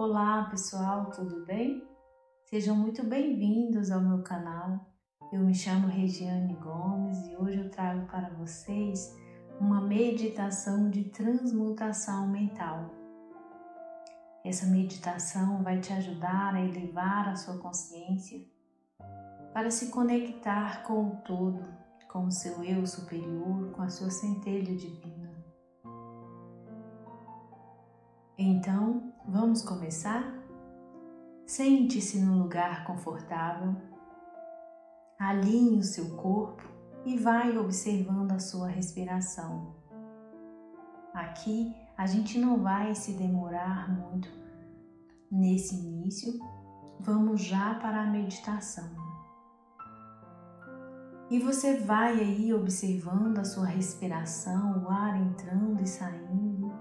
Olá pessoal, tudo bem? Sejam muito bem-vindos ao meu canal. Eu me chamo Regiane Gomes e hoje eu trago para vocês uma meditação de transmutação mental. Essa meditação vai te ajudar a elevar a sua consciência para se conectar com o todo, com o seu eu superior, com a sua centelha divina. Então, vamos começar? Sente-se num lugar confortável, alinhe o seu corpo e vai observando a sua respiração. Aqui a gente não vai se demorar muito nesse início, vamos já para a meditação. E você vai aí observando a sua respiração, o ar entrando e saindo.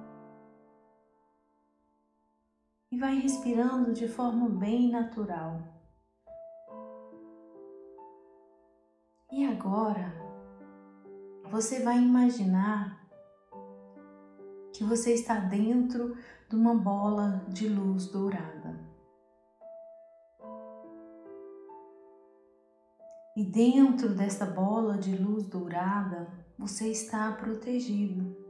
E vai respirando de forma bem natural. E agora, você vai imaginar que você está dentro de uma bola de luz dourada. E dentro dessa bola de luz dourada, você está protegido.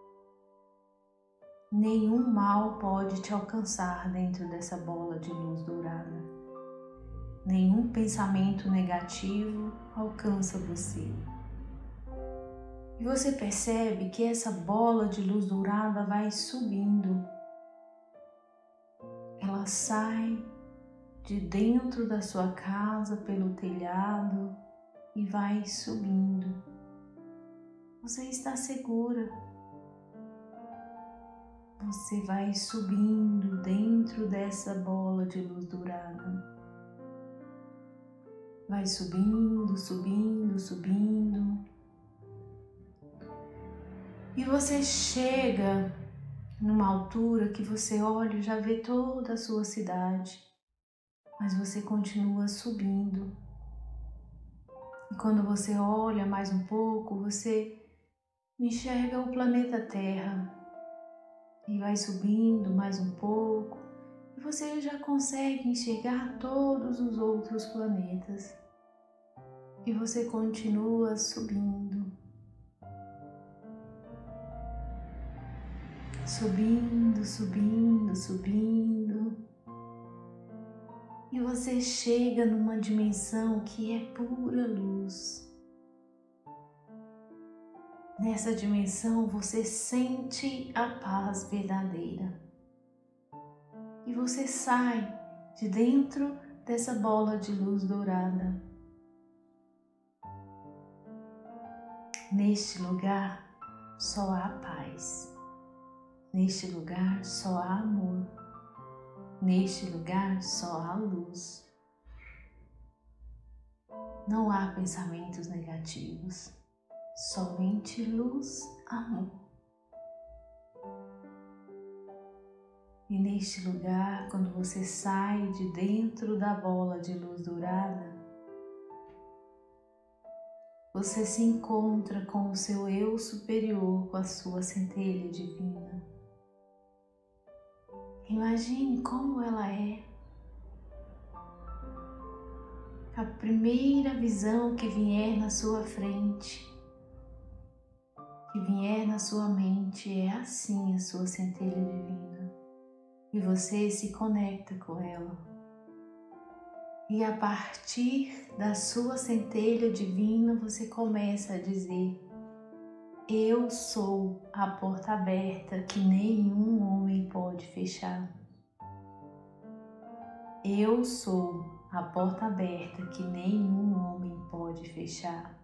Nenhum mal pode te alcançar dentro dessa bola de luz dourada. Nenhum pensamento negativo alcança você. E você percebe que essa bola de luz dourada vai subindo. Ela sai de dentro da sua casa pelo telhado e vai subindo. Você está segura. Você vai subindo dentro dessa bola de luz dourada. Vai subindo, subindo, subindo. E você chega numa altura que você olha e já vê toda a sua cidade. Mas você continua subindo. E quando você olha mais um pouco, você enxerga o planeta Terra. E vai subindo mais um pouco, e você já consegue enxergar todos os outros planetas. E você continua subindo. Subindo, subindo, subindo. E você chega numa dimensão que é pura luz. Nessa dimensão você sente a paz verdadeira. E você sai de dentro dessa bola de luz dourada. Neste lugar só há paz. Neste lugar só há amor. Neste lugar só há luz. Não há pensamentos negativos. Somente luz, amor. E neste lugar, quando você sai de dentro da bola de luz dourada, você se encontra com o seu eu superior, com a sua centelha divina. Imagine como ela é. A primeira visão que vier na sua frente, que vier na sua mente, é assim a sua centelha divina. E você se conecta com ela. E a partir da sua centelha divina, você começa a dizer: eu sou a porta aberta que nenhum homem pode fechar. Eu sou a porta aberta que nenhum homem pode fechar.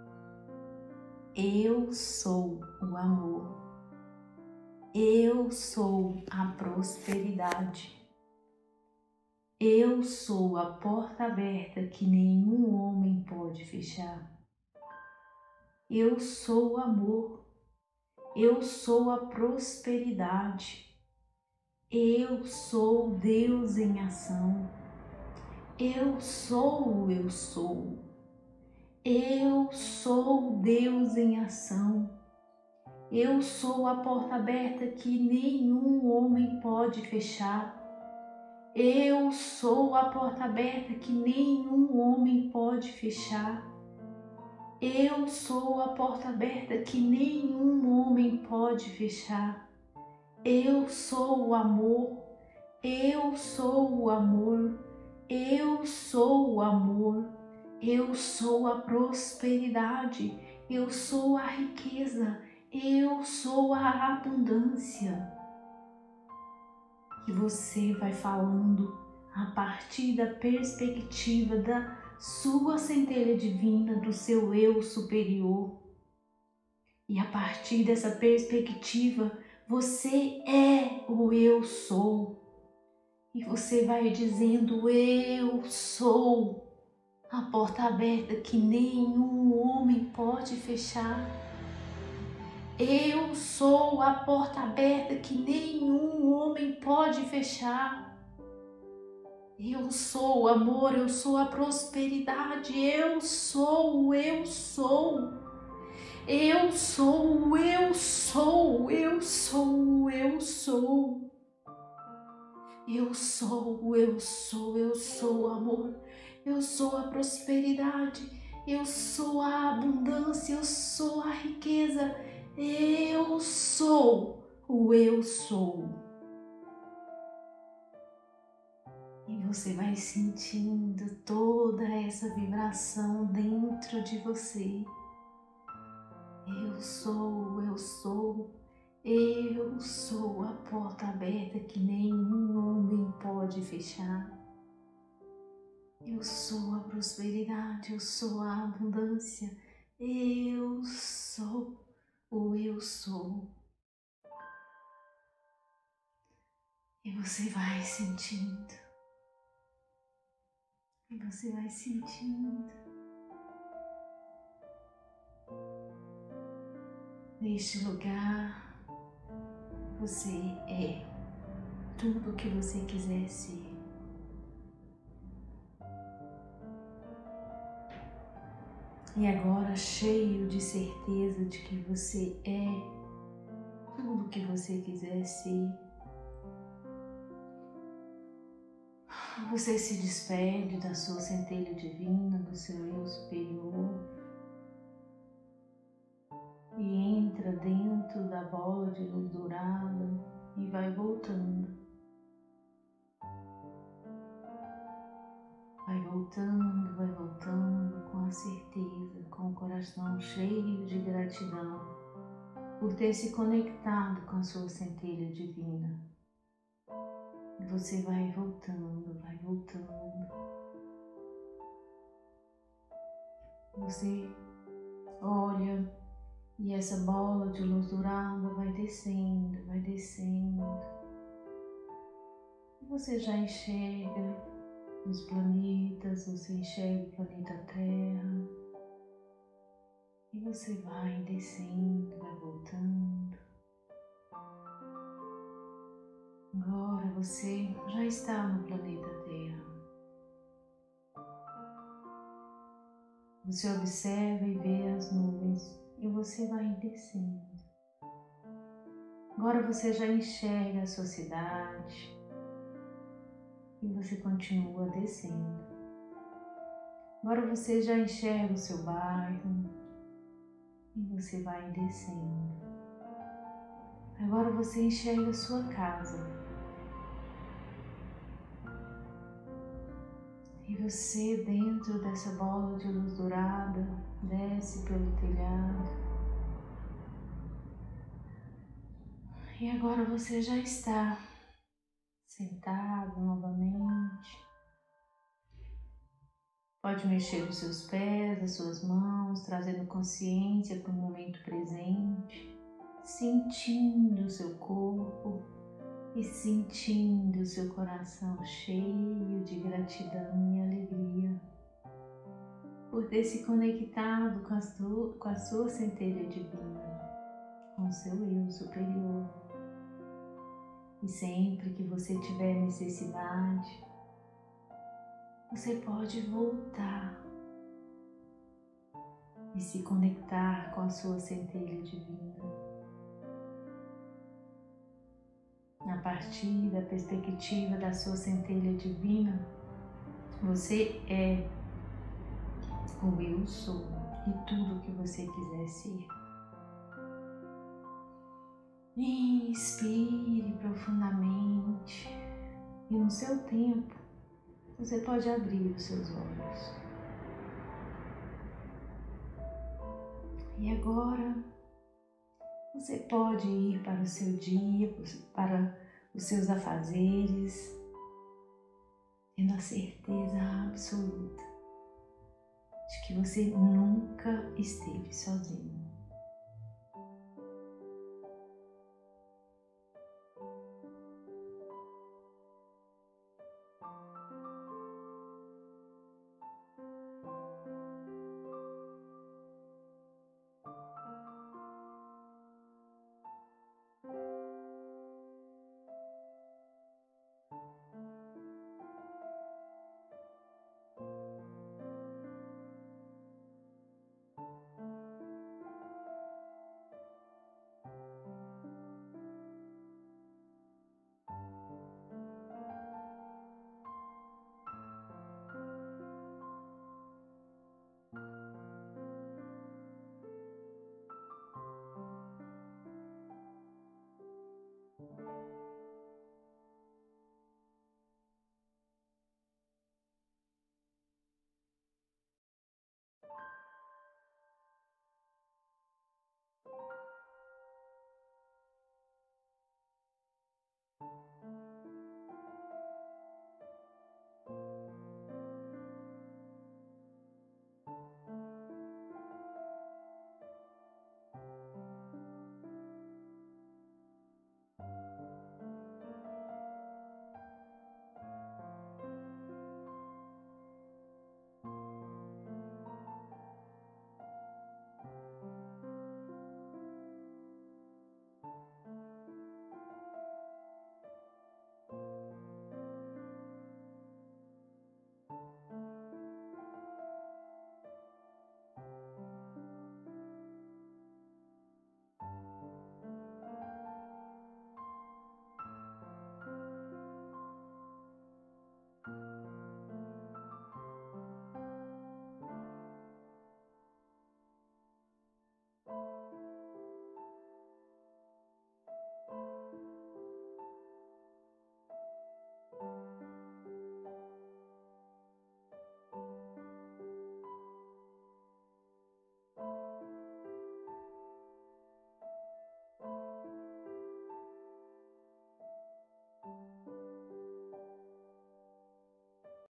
Eu sou o amor. Eu sou a prosperidade. Eu sou a porta aberta que nenhum homem pode fechar. Eu sou o amor. Eu sou a prosperidade. Eu sou Deus em ação. Eu sou o eu sou. Eu sou Deus em ação. Eu sou a porta aberta que nenhum homem pode fechar. Eu sou a porta aberta que nenhum homem pode fechar. Eu sou a porta aberta que nenhum homem pode fechar. Eu sou o amor. Eu sou o amor. Eu sou o amor. Eu sou a prosperidade. Eu sou a riqueza. Eu sou a abundância. E você vai falando a partir da perspectiva da sua centelha divina, do seu eu superior. E a partir dessa perspectiva, você é o eu sou. E você vai dizendo: eu sou a porta aberta que nenhum homem pode fechar. Eu sou a porta aberta que nenhum homem pode fechar. Eu sou o amor, eu sou a prosperidade, eu sou o eu sou. Eu sou o eu sou, eu sou o eu sou. Eu sou o eu sou o amor, eu sou a prosperidade, eu sou a abundância, eu sou a riqueza, eu sou o eu sou. E você vai sentindo toda essa vibração dentro de você. Eu sou, eu sou. Eu sou a porta aberta que nenhum homem pode fechar. Eu sou a prosperidade, eu sou a abundância. Eu sou o eu sou. E você vai sentindo. E você vai sentindo. Neste lugar, você é tudo o que você quiser ser. E agora, cheio de certeza de que você é tudo o que você quiser ser, você se despede da sua centelha divina, do seu eu superior, e entra dentro da bola de luz dourada e vai voltando. Vai voltando com a certeza, com o coração cheio de gratidão por ter se conectado com a sua centelha divina. E você vai voltando, vai voltando. Você olha e essa bola de luz dourada vai descendo, vai descendo. E você já enxerga os planetas, você enxerga o planeta Terra. E você vai descendo, vai voltando. Agora você já está no planeta Terra. Você observa e vê as nuvens e você vai descendo. Agora você já enxerga a sua cidade e você continua descendo. Agora você já enxerga o seu bairro e você vai descendo. Agora você enxerga a sua casa. E você, dentro dessa bola de luz dourada, desce pelo telhado. E agora você já está sentado novamente. Pode mexer os seus pés, as suas mãos, trazendo consciência para o momento presente, sentindo o seu corpo e sentindo o seu coração cheio de gratidão e alegria por ter se conectado com a sua centelha divina, com o seu eu superior. E sempre que você tiver necessidade, você pode voltar e se conectar com a sua centelha divina. A partir da perspectiva da sua centelha divina, você é o eu sou e tudo que você quiser ser. Inspire profundamente e no seu tempo você pode abrir os seus olhos. E agora você pode ir para o seu dia, para os seus afazeres, tendo a certeza absoluta de que você nunca esteve sozinho.